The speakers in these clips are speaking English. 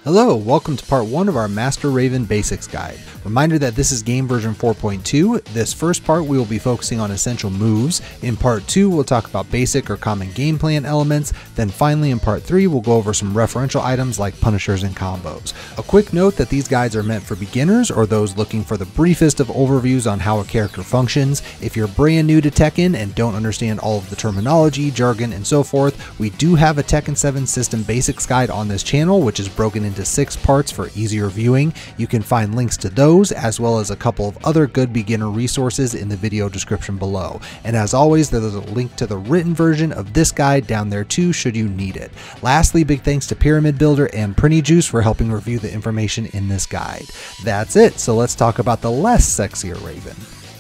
Hello, welcome to part 1 of our Master Raven Basics Guide. Reminder that this is game version 4.2. This first part we will be focusing on essential moves. In part 2 we'll talk about basic or common game plan elements. Then finally in part 3 we'll go over some referential items like punishers and combos. A quick note that these guides are meant for beginners or those looking for the briefest of overviews on how a character functions. If you're brand new to Tekken and don't understand all of the terminology, jargon, and so forth, we do have a Tekken 7 system basics guide on this channel, which is broken into 6 parts for easier viewing. You can find links to those as well as a couple of other good beginner resources in the video description below. And as always, there's a link to the written version of this guide down there too should you need it. Lastly, big thanks to Pyramid Builder and Printy Juice for helping review the information in this guide. That's it, so let's talk about the less sexier Raven.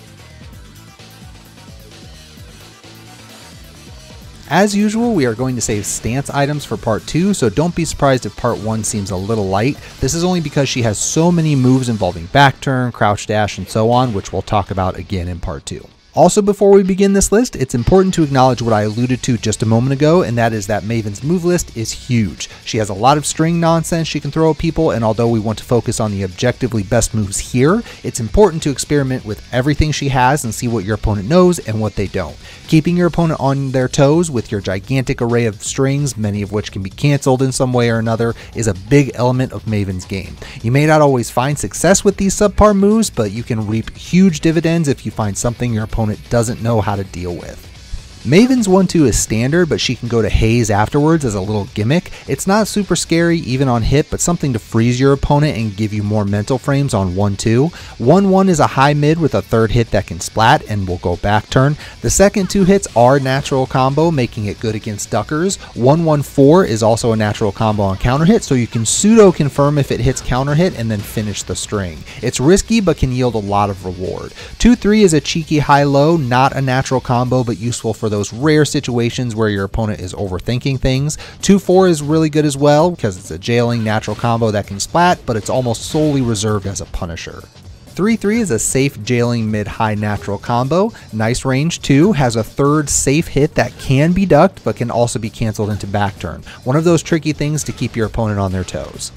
As usual, we are going to save stance items for part 2, so don't be surprised if part 1 seems a little light. This is only because she has so many moves involving back turn, crouch dash, and so on, which we'll talk about again in part 2. Also, before we begin this list, it's important to acknowledge what I alluded to just a moment ago, and that is that Maven's move list is huge. She has a lot of string nonsense she can throw at people, and although we want to focus on the objectively best moves here, it's important to experiment with everything she has and see what your opponent knows and what they don't. Keeping your opponent on their toes with your gigantic array of strings, many of which can be cancelled in some way or another, is a big element of Maven's game. You may not always find success with these subpar moves, but you can reap huge dividends if you find something your opponent doesn't know how to deal with. Maven's 1-2 is standard, but she can go to haze afterwards as a little gimmick. It's not super scary even on hit, but something to freeze your opponent and give you more mental frames on 1-2. 1-1 is a high mid with a third hit that can splat and will go back turn. The second 2 hits are natural combo, making it good against duckers. 1-1-4 is also a natural combo on counter hit, so you can pseudo confirm if it hits counter hit and then finish the string. It's risky but can yield a lot of reward. 2-3 is a cheeky high-low, not a natural combo but useful for those rare situations where your opponent is overthinking things. 2-4 is really good as well because it's a jailing natural combo that can splat, but it's almost solely reserved as a punisher. 3-3 is a safe jailing mid-high natural combo. Nice range too, has a third safe hit that can be ducked but can also be cancelled into back turn. One of those tricky things to keep your opponent on their toes.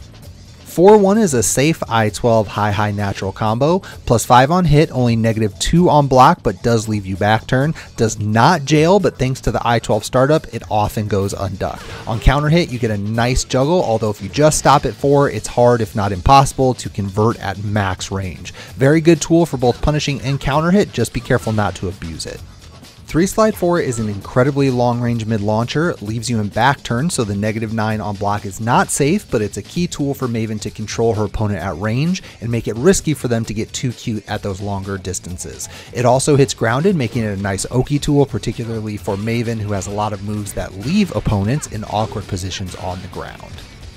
4-1 is a safe I-12 high natural combo, +5 on hit, only -2 on block, but does leave you back turn. Does not jail, but thanks to the I-12 startup, it often goes unducked. On counter hit, you get a nice juggle, although if you just stop at 4, it's hard, if not impossible, to convert at max range. Very good tool for both punishing and counter hit, just be careful not to abuse it. 3-Slide-4 is an incredibly long-range mid-launcher. It leaves you in back turn, so the -9 on block is not safe, but it's a key tool for Maven to control her opponent at range and make it risky for them to get too cute at those longer distances. It also hits grounded, making it a nice Oki tool, particularly for Maven, who has a lot of moves that leave opponents in awkward positions on the ground.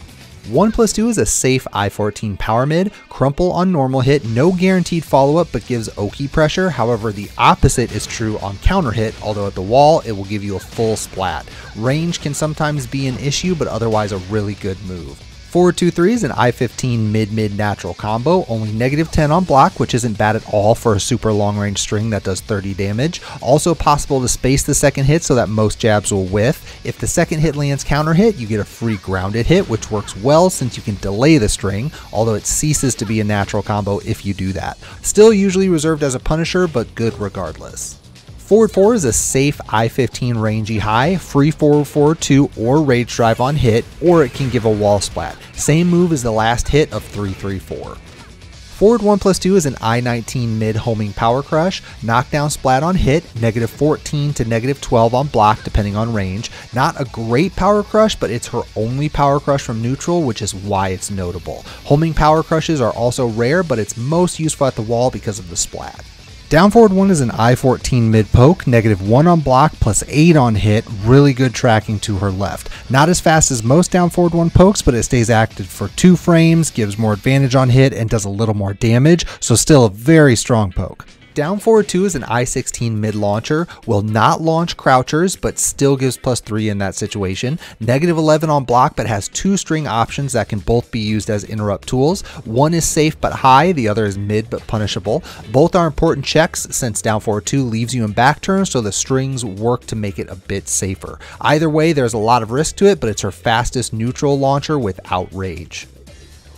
1+2 is a safe I-14 power mid, crumple on normal hit, no guaranteed follow-up but gives Oki pressure. However, the opposite is true on counter hit, although at the wall it will give you a full splat. Range can sometimes be an issue, but otherwise a really good move. 4-2-3 is an I-15 mid natural combo, only -10 on block, which isn't bad at all for a super long range string that does 30 damage. Also possible to space the second hit so that most jabs will whiff. If the second hit lands counter hit, you get a free grounded hit, which works well since you can delay the string, although it ceases to be a natural combo if you do that. Still usually reserved as a punisher, but good regardless. Forward 4 is a safe I-15 rangy high, free forward 4-2 or rage drive on hit, or it can give a wall splat. Same move as the last hit of 3-3-4. Forward 1+2 is an I-19 mid homing power crush, knockdown splat on hit, -14 to -12 on block depending on range. Not a great power crush, but it's her only power crush from neutral, which is why it's notable. Homing power crushes are also rare, but it's most useful at the wall because of the splat. Down forward 1 is an I-14 mid poke, -1 on block, +8 on hit, really good tracking to her left. Not as fast as most down forward 1 pokes, but it stays active for 2 frames, gives more advantage on hit, and does a little more damage, so still a very strong poke. Down forward 2 is an I-16 mid launcher, will not launch crouchers, but still gives +3 in that situation. -11 on block, but has 2 string options that can both be used as interrupt tools. One is safe but high, the other is mid but punishable. Both are important checks since down forward 2 leaves you in back turn, so the strings work to make it a bit safer. Either way, there's a lot of risk to it, but it's her fastest neutral launcher without rage.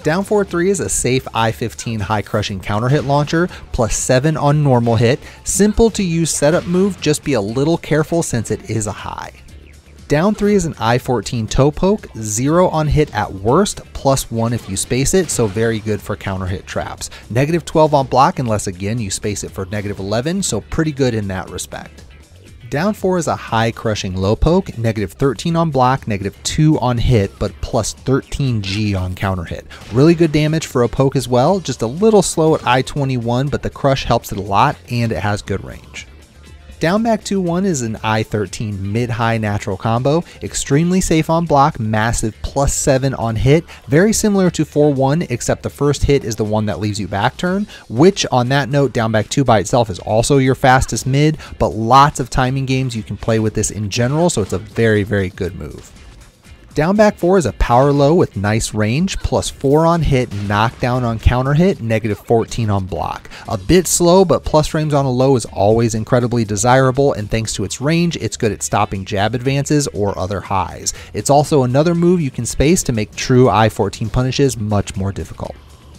Down forward 3 is a safe I-15 high crushing counter hit launcher, plus 7 on normal hit. Simple to use setup move, just be a little careful since it is a high. Down 3 is an I-14 toe poke, 0 on hit at worst, plus 1 if you space it, so very good for counter hit traps. Negative 12 on block unless again you space it for negative 11, so pretty good in that respect. Down 4 is a high crushing low poke, negative 13 on block, negative 2 on hit, but plus 13G on counter hit. Really good damage for a poke as well, just a little slow at I-21, but the crush helps it a lot and it has good range. Down back 2-1 is an I-13 mid-high natural combo, extremely safe on block, massive plus 7 on hit, very similar to 4-1 except the first hit is the one that leaves you back turn, which on that note down back 2 by itself is also your fastest mid, but lots of timing games you can play with this in general, so it's a very good move. Down back 4 is a power low with nice range, plus 4 on hit, knockdown on counter hit, negative 14 on block. A bit slow, but plus frames on a low is always incredibly desirable, and thanks to its range, it's good at stopping jab advances or other highs. It's also another move you can space to make true I-14 punishes much more difficult.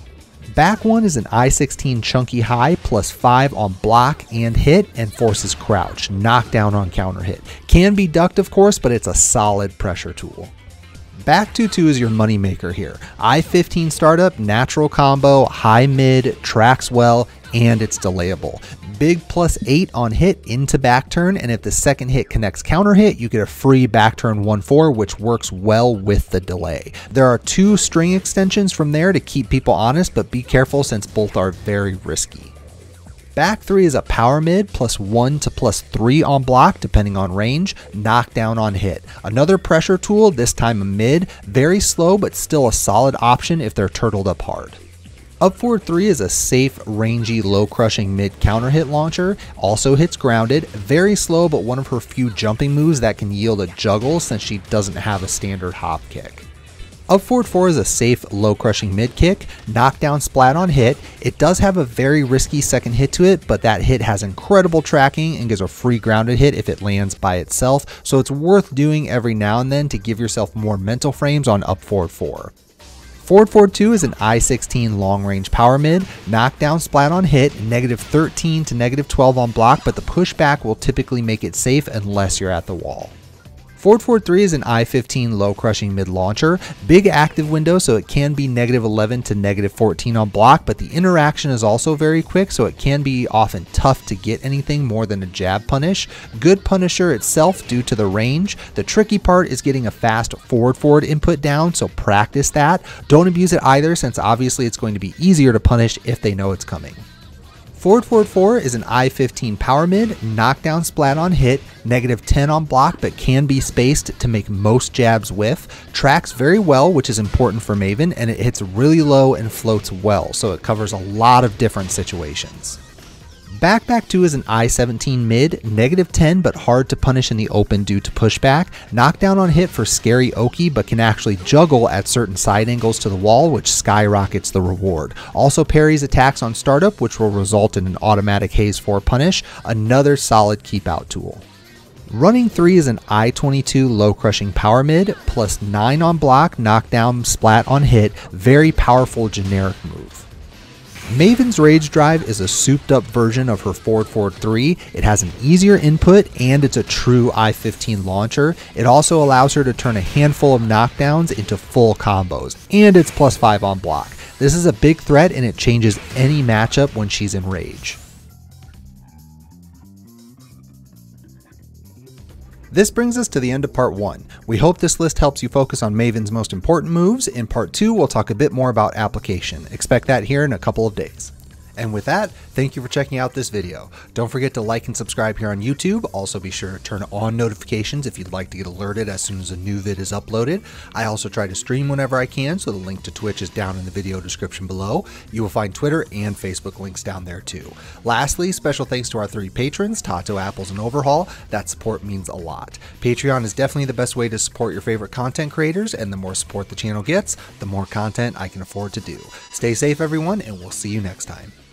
Back 1 is an I-16 chunky high, plus 5 on block and hit, and forces crouch, knockdown on counter hit. Can be ducked of course, but it's a solid pressure tool. Back 2-2 is your money maker here. I-15 startup, natural combo, high mid, tracks well, and it's delayable. Big plus 8 on hit into back turn, and if the second hit connects counter hit, you get a free back turn 1-4, which works well with the delay. There are 2 string extensions from there to keep people honest, but be careful since both are very risky. Back 3 is a power mid, plus 1 to plus 3 on block depending on range, knockdown on hit. Another pressure tool, this time a mid, very slow but still a solid option if they're turtled up hard. Up forward 3 is a safe, rangy, low crushing mid counter hit launcher, also hits grounded, very slow but one of her few jumping moves that can yield a juggle since she doesn't have a standard hop kick. Up forward 4 is a safe, low crushing mid kick, knockdown splat on hit. It does have a very risky second hit to it, but that hit has incredible tracking and gives a free grounded hit if it lands by itself, so it's worth doing every now and then to give yourself more mental frames on up forward 4. Forward 2 is an I-16 long range power mid, knockdown splat on hit, negative 13 to negative 12 on block, but the pushback will typically make it safe unless you're at the wall. Forward 3 is an I-15 low crushing mid launcher, big active window so it can be negative 11 to negative 14 on block, but the interaction is also very quick so it can be often tough to get anything more than a jab punish. Good punisher itself due to the range. The tricky part is getting a fast forward input down, so practice that. Don't abuse it either since obviously it's going to be easier to punish if they know it's coming. Forward 4 is an I-15 power mid, knockdown splat on hit, negative 10 on block but can be spaced to make most jabs whiff. Tracks very well, which is important for Maven, and it hits really low and floats well, so it covers a lot of different situations. Back 2 is an I-17 mid, negative 10 but hard to punish in the open due to pushback. Knockdown on hit for scary Oki but can actually juggle at certain side angles to the wall, which skyrockets the reward. Also parries attacks on startup, which will result in an automatic haze 4 punish, another solid keep out tool. Running 3 is an I-22 low crushing power mid, plus 9 on block, knockdown splat on hit, very powerful generic move. Maven's Rage Drive is a souped up version of her Forward 3. It has an easier input and it's a true I-15 launcher. It also allows her to turn a handful of knockdowns into full combos, and it's plus 5 on block. This is a big threat and it changes any matchup when she's in Rage. This brings us to the end of part 1. We hope this list helps you focus on Maven's most important moves. In part 2, we'll talk a bit more about application. Expect that here in a couple of days. And with that, thank you for checking out this video. Don't forget to like and subscribe here on YouTube. Also be sure to turn on notifications if you'd like to get alerted as soon as a new vid is uploaded. I also try to stream whenever I can, so the link to Twitch is down in the video description below. You will find Twitter and Facebook links down there too. Lastly, special thanks to our 3 patrons, Tato, Apples, and Overhaul. That support means a lot. Patreon is definitely the best way to support your favorite content creators, and the more support the channel gets, the more content I can afford to do. Stay safe everyone, and we'll see you next time.